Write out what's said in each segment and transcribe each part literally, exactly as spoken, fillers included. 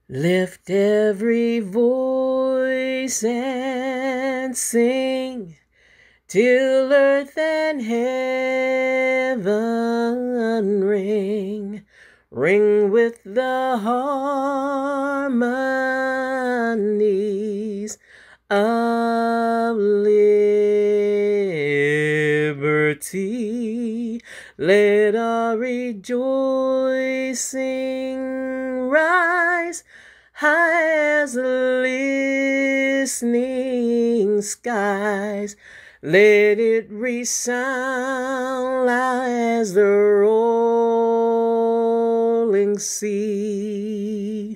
Lift every voice and sing till earth and heaven ring, ring with the harmonies of liberty. Let our rejoicing rise high as the listening skies. Let it resound loud as the rolling sea.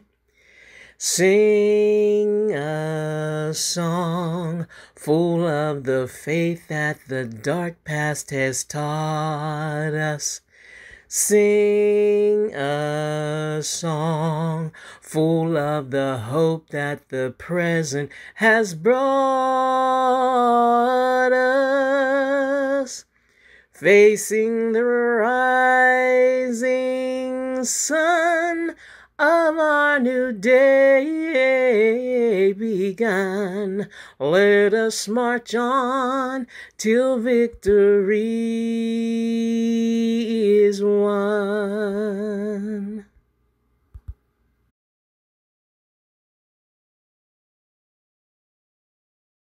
Sing a song full of the faith that the dark past has taught us. Sing a song full of the hope that the present has brought us. Facing the rising sun of our new day begun, let us march on till victory is